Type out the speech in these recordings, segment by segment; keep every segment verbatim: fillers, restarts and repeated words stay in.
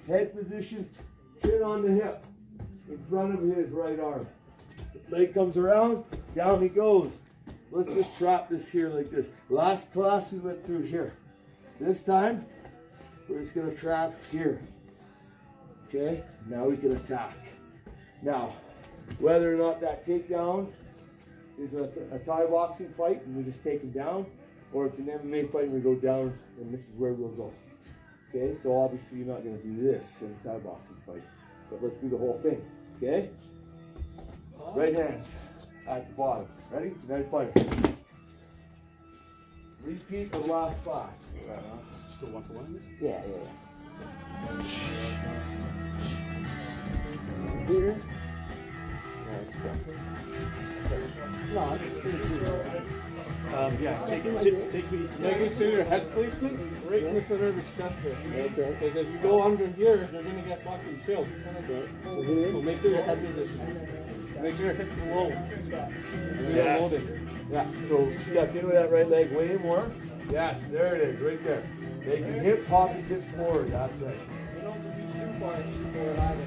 Head position, chin on the hip, in front of his right arm. Leg comes around, down he goes. Let's just trap this here like this. Last class we went through here. This time, we're just gonna trap here. Okay, now we can attack. Now, whether or not that takedown is a, a Thai boxing fight and we just take him down, or it's an M M A fight and we go down and this is where we'll go. Okay, so obviously you're not gonna do this in a Thai boxing fight, but let's do the whole thing, okay? Right hands at the bottom. Ready? United fire. Repeat the last class. Uh, just go one for one. Yeah, yeah, yeah. Here. Nice stuff. No, Um, yeah, take it. Take, take me. Making sure your head placement right in the center of his chest there. Okay. Because if you go under here, they're gonna get fucking chilled. Okay. So make sure your head position. Make sure your hips low. And you're Yes. loaded. Yeah. So step in with that right leg way more. Yes, there it is, right there. Make your hip pop his hips forward. That's right. You don't have to reach too far forward either.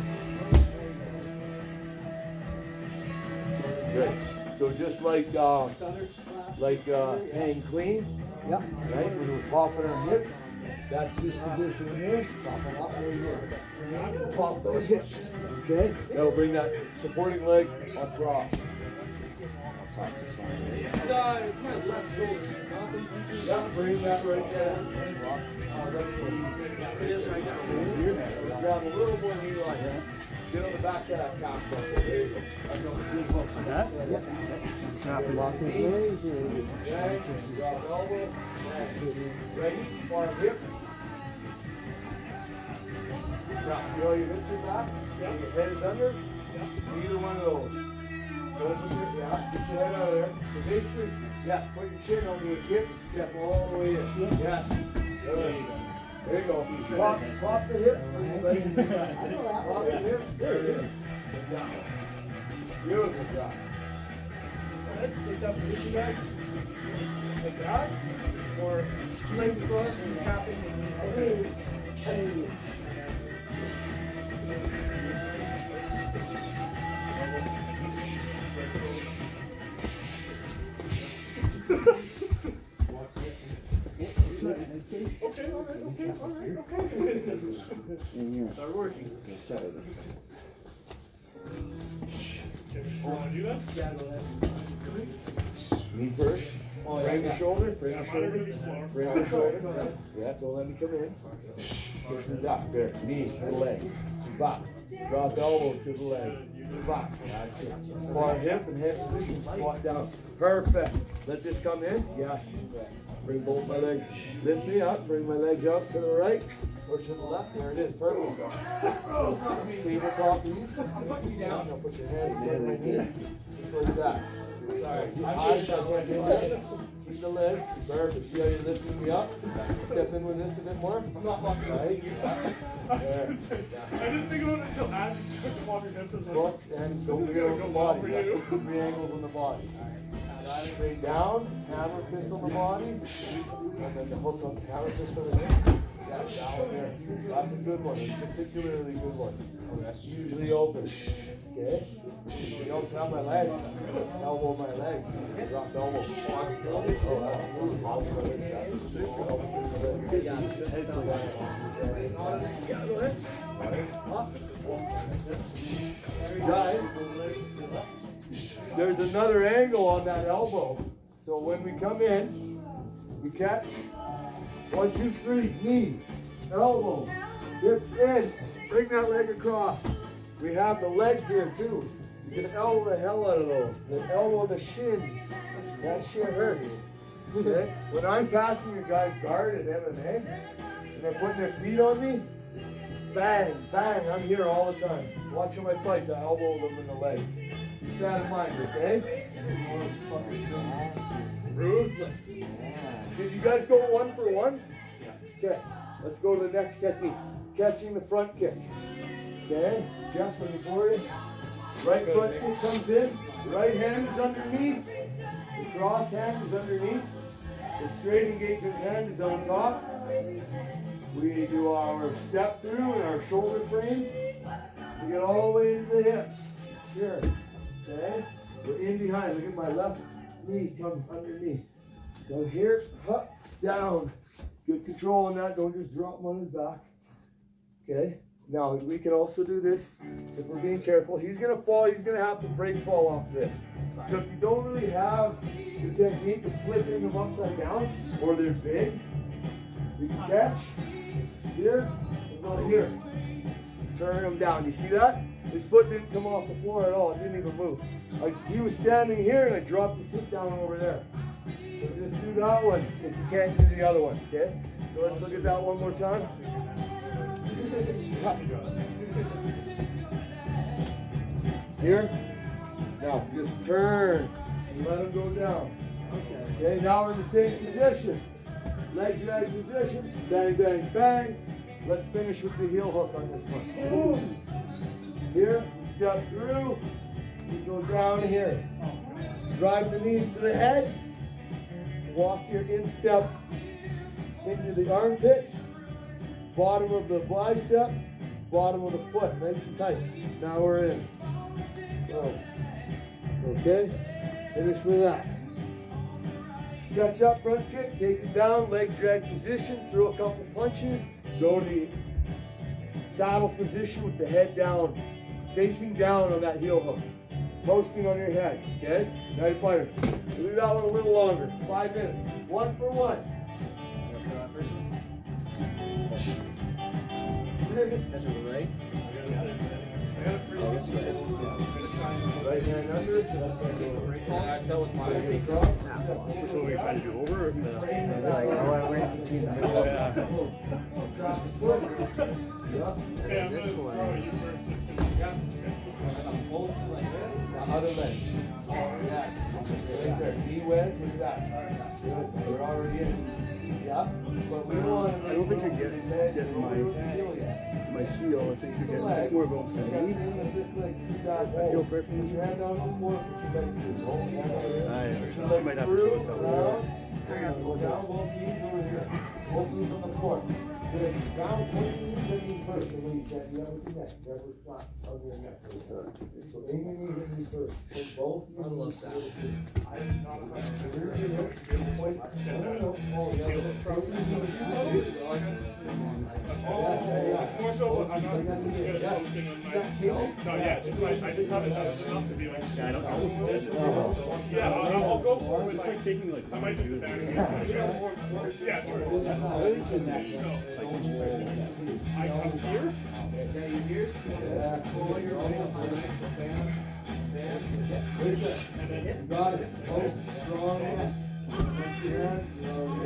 Good. So just like uh, like uh, hang clean. Yep. Right. When we're popping our hips. That's this position here. Pop them up where you are. Pop those hips. Okay. That'll bring that supporting leg across. It's, uh, it's my left shoulder. Yeah, bring that right there. It is right now. Grab a little more knee line here. Get on the back side of that calf muscle. There you go. That's on the good hook. Like that? Yep. Snap and lock those legs. Okay. Drop elbow. Ready? Arm hip. Now, see how your hips are back? Yeah. Your head is under? Yeah. Either one of those. Go with your, yeah, get your head out of there. So basically, yes, put your chin on your hip and step all the way in. Yes. There you go. There you go. Pop, pop the hips. Pop the hips. There it is. Yeah. Beautiful job. Go ahead, take that position back. Like that. Or legs across and tapping. Okay. Hey. Okay, all right, okay, all right, okay. Start working. Want to do that? Yeah, go ahead. Knee first. Oh, yeah, Bring the yeah. shoulder. Bring the Yeah, shoulder. mine are gonna be slower. Bring the shoulder. Yeah, don't let me come in. Push me back. There. Knee to the leg. Back. Drop elbow to the leg. Back. That's it. Squat hip and head position. Squat down. Perfect. Let this come in. Yes. Bring both my legs. Lift me up. Bring my legs up to the right or to the left. There it is. Perfect. Tabletop knees. Now put your hand in my knee. Just like that. Eyes up. Keep the leg. Perfect. See how you're lifting me up? Step in with this a bit more. I'm not fucking Right. I didn't think about it until as you started to walk your hips. I was like, Hooks and don't forget on the body. You got three angles on the body. Straight down, hammer fist on the body, and then the hook on the hammer fist on the hip. Yeah, down there. That's a good one. It's a particularly good one. That's usually open. Okay? You don't have my legs. Elbow my legs. Drop elbow. Oh, that's smooth. Elbow my legs. Yeah, go ahead. Guys, there's another angle on that elbow. So when we come in, we catch. One, two, three, knee, elbow, hips in. Bring that leg across. We have the legs here too. You can elbow the hell out of those. The elbow the shins. That shit hurts. Okay? When I'm passing your guys guard at M M A, and they're putting their feet on me, bang, bang, I'm here all the time. Watching my fights, I elbow them in the legs. Keep that in mind, okay? Ruthless. Did you guys go one for one? Okay, let's go to the next technique. Catching the front kick. Okay, Jeff, when you for it. Right front kick comes in. Right hand is underneath. The cross hand is underneath. The straight engagement hand is on top. We do our step through and our shoulder frame. We get all the way into the hips. Here. Okay? We're in behind. Look at my left knee comes underneath. Go here, up, down. Good control on that. Don't just drop him on his back. Okay? Now, we can also do this if we're being careful. He's going to fall. He's going to have to break fall off this. So if you don't really have the technique of flipping them upside down, or they're big, we can catch here and go here. Turn them down. You see that? His foot didn't come off the floor at all. It didn't even move. Like he was standing here and I dropped his foot down over there. So just do that one if you can't do the other one, okay? So let's look at that one more time. Here. Now just turn and let him go down. Okay, now we're in the same position. Leg drag position. Bang, bang, bang. Let's finish with the heel hook on this one. Boom. Here, step through. You go down here. Drive the knees to the head. Walk your instep into the armpit. Bottom of the bicep. Bottom of the foot. Nice and tight. Now we're in. Go. Okay. Finish with that. Catch up front kick. Take it down. Leg drag position. Throw a couple punches. Go to the saddle position with the head down. Facing down on that heel hook. Posting on your head, okay? Now your partner. We'll do that one a little longer. Five minutes. One for one. That's to the right. Oh, this way. Right hand under. I fell with my feet. Which one were you trying to do, over or the? Like, oh, I went between the middle. And this one. The other leg. Yes. Right there. Knee wedge with that. Good. We're already in. Yeah. But we don't want to. I don't think you're getting, getting my, my heel. I think you're getting, it's more of almost a knee. I feel pressure. Put your hand down on the floor. Put your leg through. Roll your hand over here. I Put your you leg might have to through, show us that one. around. Go down. Both knees over here. Both knees on the floor. Good. Down. Point your knees and knee first. And when you get the other neck. Never flat on your neck. So aim your knees and knee first. Put both your knees to the floor. Point. No, no, no. Oh, the other way. It's more so I'm not focusing on my. No, yeah, it's just like I just haven't done enough to be like. Yeah, I don't, I almost did. Yeah, I'll, I'll go for it. Just Like, like taking like. I might just abandon it. Yeah, true. So, I come here. Got it. Most strong neck. Hands.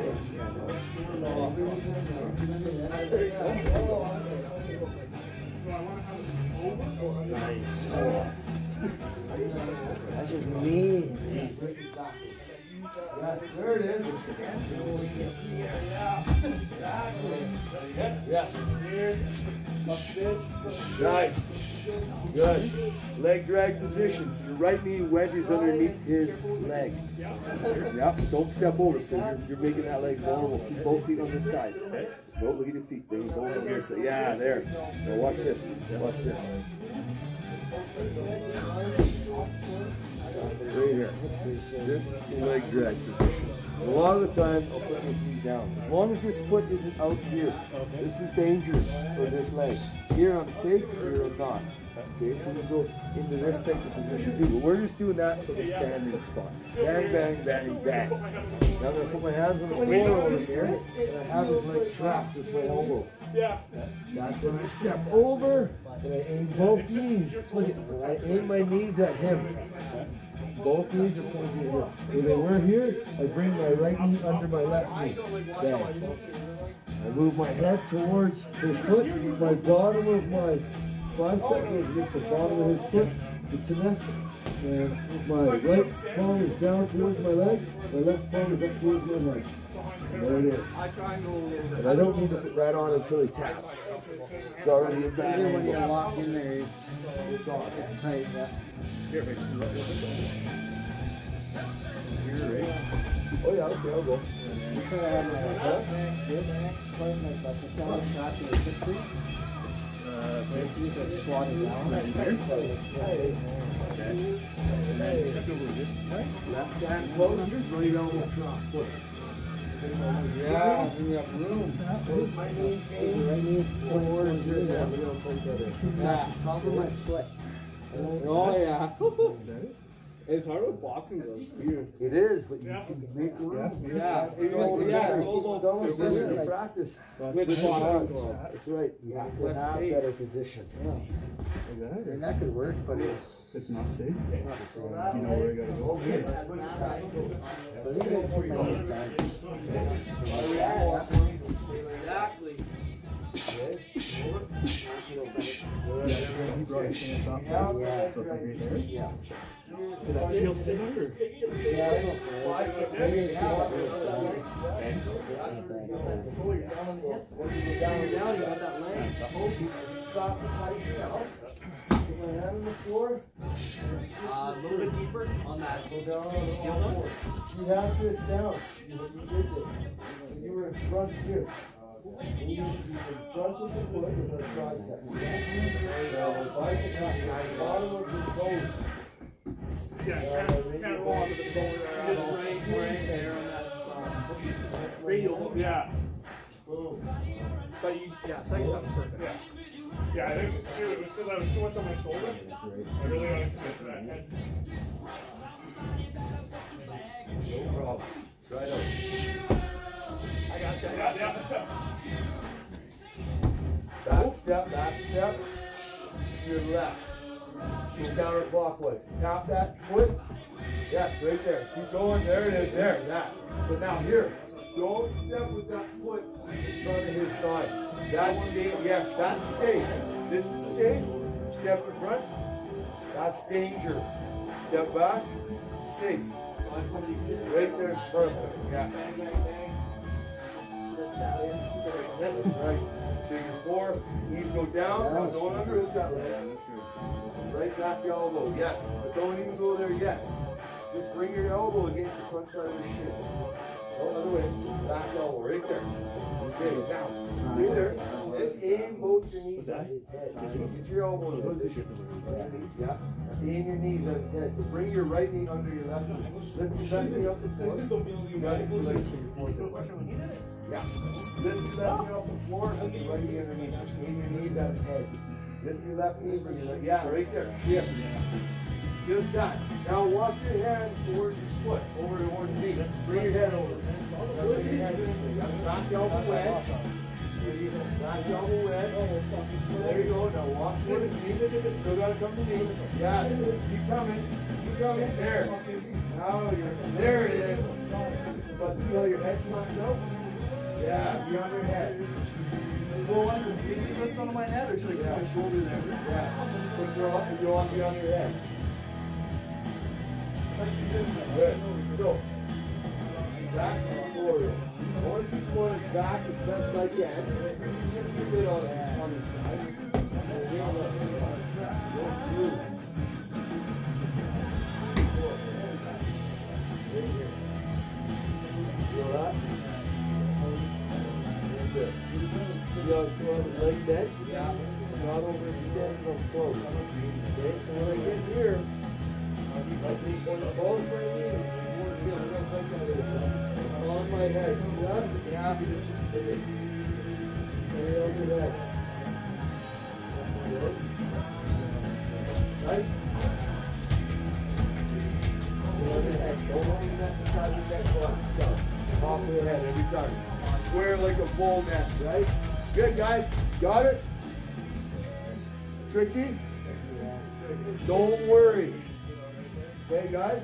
Nice. That's just me. Yes, there it is. Yes. Nice. Good. Leg drag position. So your right knee wedges underneath his leg. Yep. Don't step over. So you're, you're making that leg vulnerable. Keep both feet on this side. Okay. Don't look at your feet. Bring them both on this side. Yeah, there. Now watch this. Watch this. Right here. This leg drag position. A lot of the time, I'll put this knee down. As long as this foot isn't out here, this is dangerous for this leg. Here I'm safe, here I'm not. Okay, so we'll go into this type of position too. But we're just doing that for the standing spot. Bang, bang, bang, bang. Now I'm going to put my hands on the floor over here, and I have his leg trapped with my elbow. Yeah. That's when I step over, and I aim both knees. Look at when I aim my knees at him. Both knees are pointing at him. So they were here, I bring my right knee under my left knee. Bang. I move my head towards his foot, my bottom of my bicep goes against the bottom of his foot to connect. And my right palm is down towards my leg, my left palm is up towards my leg. And there it is. And I don't need to put that on until he taps. It's already a bad Even when angle. you lock in there, it's it's tight. Yeah. Here, just do that. Here, right? Oh yeah, okay, I'll go. You could have my hook, this, put my buckets on the top of the hip crease. Uh, Like these are squatted down. Right here? Hey. Okay. And then step over this way. Left hand close, right elbow drop, foot. Yeah, we have room. My knees, baby. Right knee forward. Yeah, top of my foot. Oh yeah. It's hard with boxing gloves. Weird. It is, but you Yeah. can make room. Yeah, It's it all was- yeah, better. it was all It's always position. better to practice. With boxing gloves. That's right. You have to have better position. Like that? I Or mean, that could work, but it's, it's not safe? it's not the same. You know where I gotta go? Okay. But I think I put my knee back. Exactly. Okay. He brought his hands off. Yeah. So it's like right there? Yeah. Did that feel similar? Or? Yeah, I don't say it. Maybe if you want to do it, then it's not bad. Control your down on the hip. When you go down and down, you got that leg. Stop and tighten it out. Put my hand on the floor. Uh, a little bit deeper on that. Go down on the floor. You have this down. You, you did this. And you were in front here. You in front of the foot with the triceps. Now the biceps at the bottom of your toes. Yeah, kind of, kind of roll onto the shoulder. Just right, right there on that um, radial hook. Yeah, Boom. But you, yeah, second time's perfect. yeah. Yeah, I think too, it was because I was so much on my shoulder. I really want to commit to that head. No problem. Try it out. I got you. I Yeah, got you. yeah. Back step, back step. To your left. Go counterclockwise. Tap that foot. Yes, right there. Keep going. There it is. There. That. But now here. Don't step with that foot in front of his thigh. That's da- yes, that's safe. This is safe. Step in front. That's danger. Step back. Safe. Right there is perfect. Yes. That's right. Figure four. Knees go down. Not going under. Look that way. Right back elbow. Yes. But don't even go there yet. Just bring your elbow against the front side of your shin. No other way. Back elbow. Right there. Okay. Now. Stay there. Let's aim both your knees at his head. Get your elbow in position. Yeah. Aim your knees at his head. So bring your right knee under your left knee. Lift your left knee up the floor. You got it. Like figure four. Yeah. Lift your left knee off the floor and put your right knee underneath. Aim your knees at his head. Lift your left knee, bring your right. Yeah, right there. Yeah. Just that. Now walk your hands towards your foot, over towards me. Bring your head over. Now bring your head this way. Back elbow wedge. Back elbow wedge. There you go. Now walk towards me. Still gotta come to me. Yes. Keep coming. Keep coming. There. Now you're there it is. But see how your head's knocked out? Yeah, be on your head. Well, can you lift onto my head or should I keep my shoulder there? Yeah. Put your arm, your arm be on your head. Good. So, back forward. I want to keep going back as best I can. Keep it on, on the side. Feel that? Good. See how it's still on the leg bend? Yeah. Not overextended or close. Okay, so when I get here, I think on both my knees, more chill, I don't like that anymore. On my head, see that? Yeah. Stay over that. Good. Right? Go on the head. Don't hold your neck inside your neck block. Stop. Off the head every time. Square like a bull neck, right? Good, guys. Got it? Tricky? Don't worry. Okay, guys?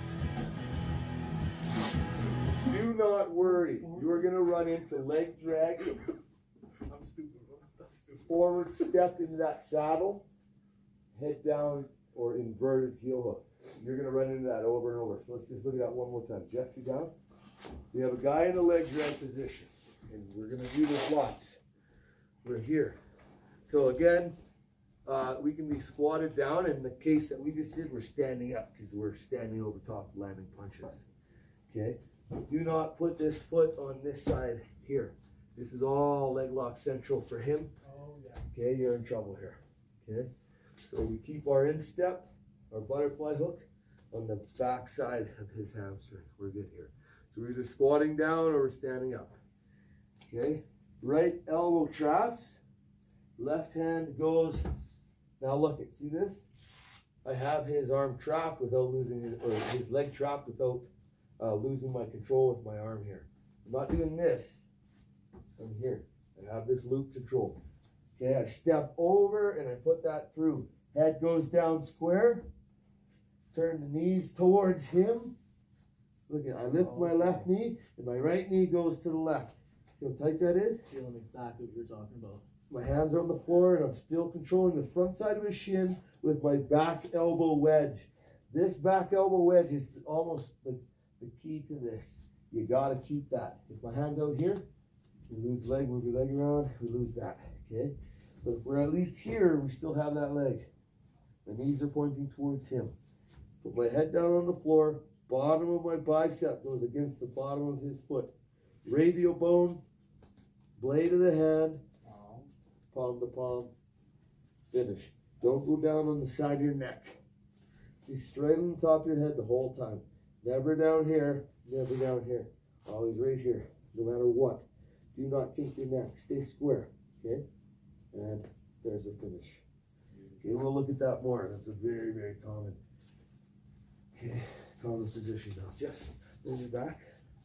Do not worry. You're going to run into leg drag. I'm stupid. That's stupid. Forward step into that saddle. Head down or inverted heel hook. You're going to run into that over and over. So let's just look at that one more time. Jeff, you down? We have a guy in the leg drag position. And we're going to do this lots. We're here. So again, uh, we can be squatted down. In the case that we just did, we're standing up because we're standing over top landing punches. Okay? Do not put this foot on this side here. This is all leg lock central for him. Okay, you're in trouble here. Okay, so we keep our instep, our butterfly hook, on the back side of his hamstring. We're good here. So we're either squatting down or we're standing up. Okay, right elbow traps, left hand goes. Now look at, see this? I have his arm trapped without losing his, or his leg trapped without uh, losing my control with my arm here. I'm not doing this. I'm here. I have this loop control. Okay, I step over and I put that through. Head goes down square. Turn the knees towards him. Look at, I lift my left knee and my right knee goes to the left. See how tight that is? Feeling exactly what you're talking about. My hands are on the floor and I'm still controlling the front side of his shin with my back elbow wedge. This back elbow wedge is almost the, the key to this. You gotta keep that. If my hand's out here, we lose leg, move your leg around, we lose that, okay? But if we're at least here, we still have that leg. My knees are pointing towards him. Put my head down on the floor, bottom of my bicep goes against the bottom of his foot. Radial bone, blade of the hand, palm to palm, finish. Don't go down on the side of your neck. Be straight on the top of your head the whole time. Never down here, never down here. Always right here, no matter what. Do not kink your neck, stay square, okay? And there's a finish. Okay, we'll look at that more. That's a very, very common, okay, common position now. Just move your back.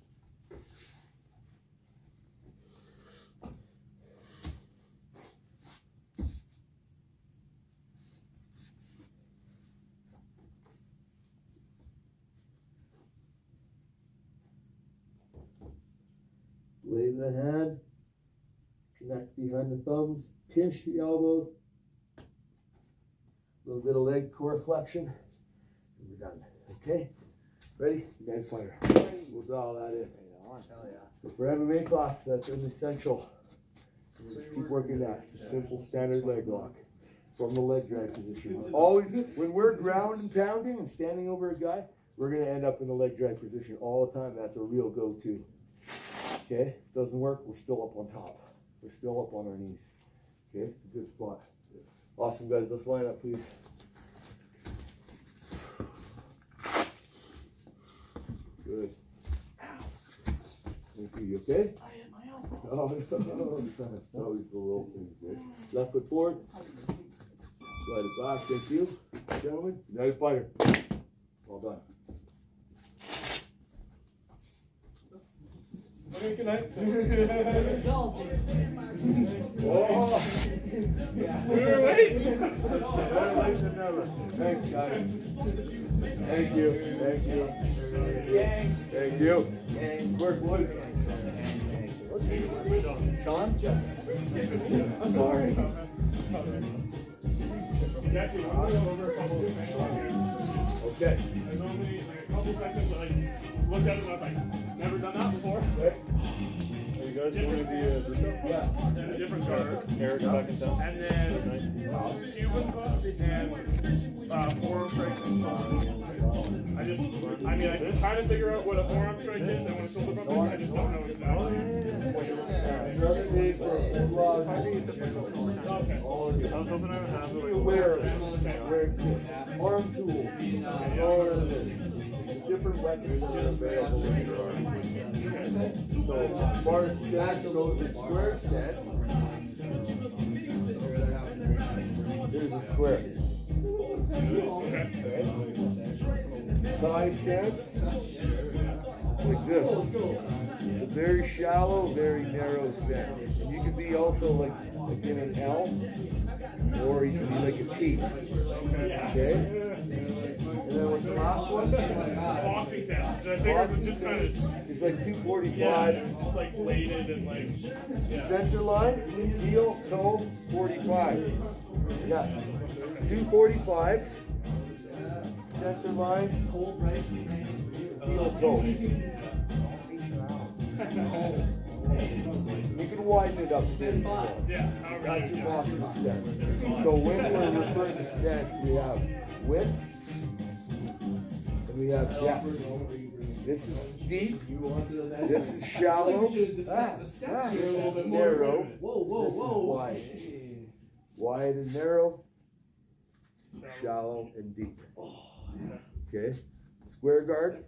Blade of the hand, connect behind the thumbs, pinch the elbows, a little bit of leg core flexion, and we're done. Okay? Ready? You guys fire. We'll dial that in. Hell yeah. So for M M A class, that's an essential. We'll just keep working that. It's a simple standard leg lock from the leg drag position. Always, when we're ground and pounding and standing over a guy, we're going to end up in the leg drag position all the time. That's a real go-to. Okay, doesn't work, we're still up on top. We're still up on our knees. Okay, it's a good spot. Awesome, guys. Let's line up, please. Good. Thank you. You okay? I hit my elbow. Oh, no. It's always the little things, right? Left foot forward. Slide it back. Thank you, gentlemen. United Fighter. Well done. Okay, good night. Oh. We were waiting. Better late than never. Thanks, guys. Thank you. Thank you. Thank you. Work, Wood. Sean? I'm sorry. Jesse, I'm going to go over a couple of things. Okay. There's only like a couple seconds that I looked at it and I was like, never done that before. Okay. You guys want to be a Russo? Yeah. And a different cards. Eric back in town. And then uh, Cuban club and uh, forearm strike. I just, I mean, I can kind of figure out what a forearm strike is and what a shoulder bump is. I just don't know exactly. Another day for a full log. Okay. All of you. I was hoping I would have Be like aware of it. Wear arm tools. All of this. Different weapons that are available in your arm. So, as far as stance goes, the square stance. Here's a square. Okay. Tie stance. Like this. It's a very shallow, very narrow stance. And you can be also like, like in an L, or you can be like a T. Okay? And then what's the last one? Boxing sounds. I figured it was just kind of, It's like two yeah, forty-five. it's just like bladed and like, yeah. Center line, heel, toe, forty-five. Yes. Two forty-fives. Center line, heel, toe. You can widen it up a bit more. Yeah, however That's you your do. boxing stance. So when we're referring to stance, we have width and we have depth. This is deep. This is shallow. This is narrow. Whoa, whoa, This is whoa. wide. Wide and narrow. Shallow and deep. Okay. Square guard.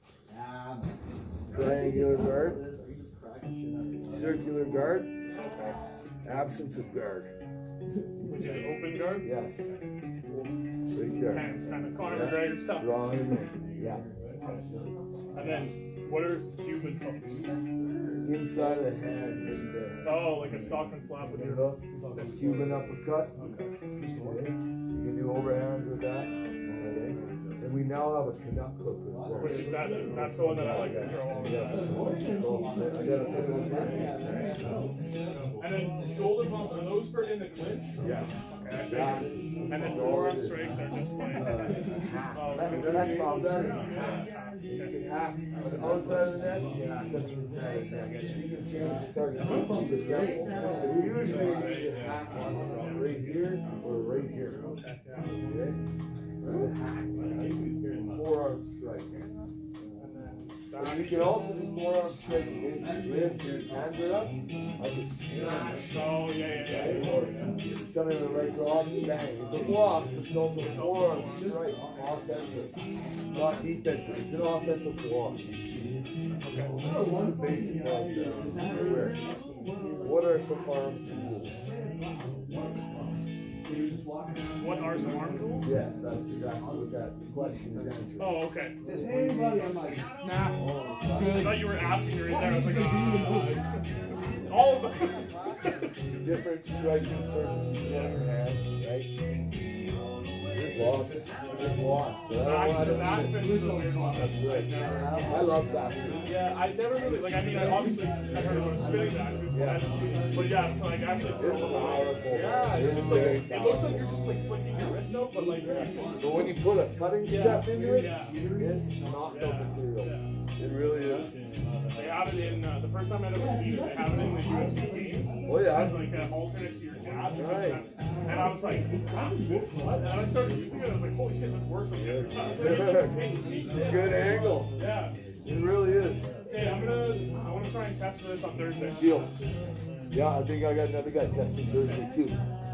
Triangular guard. Circular guard. Absence of guard. Which is open guard. Yes. Right there. And it's kind of Conor Yeah. McGregor stuff. Wrong. Yeah. And then, what are human hooks? Inside of the hand. Right there. Oh, like a Stockman slap with your hook. That's Cuban uppercut. Okay. You can do overhands with that. Okay. And we now have a Canuck hook as well. Which is that? That's the one that I like to throw all the Yeah. time. I gotta put it on there. And then shoulder bumps, are those for in the clinch? Yes. Okay, I figured. And then forearm strikes are just like. Oh, That's, that's about that. You can hack on the outside of the net, you can hack on the inside of the net. You can change the target. For example, we usually you hack on right here or right here. Okay? That's a hack. Forearm strike. And you can also do forearm strike against your wrist, your hands are up. I can smash. Oh, yeah, yeah, yeah. Right? Or come in the right cross and bang. It's a block, but it's also a forearm strike. Offensive, not defensive. It's an offensive block. Okay. What's the basic concept? What are some arm tools? What are some arm tools? Yes, that's exactly what that question is answering. Oh, okay. Hey, buddy, I'm like, Nah. I thought you were asking right there. I was like, uh, all of them. Different striking surfaces on your hand, right? There's lots. There's lots. But I don't know how to Back do it. fist is a weird one. That's right. I love back fist. Yeah, I never really, like, I mean, I obviously, I heard about spinning back fist, but I haven't seen it. But yeah, to like actually throw It's them out. powerful. Yeah, it's It's just like, very it looks like you're just like flicking your wrist out, but like, But when you put a cutting step into it, Yeah. it's knocked out material. Yeah. It really is. They have it in, uh, the first time I'd ever seen it, they have it in the U F C games. Oh yeah. As like an alternate to your jab. Nice. And I was like, what? And I started using it, I was like, holy shit, this works like every time. It's sweet shit. Good angle. Yeah. It really is. Hey, I'm gonna, I wanna try and test for this on Thursday. Deal. Yeah, I think I got another guy testing Thursday too.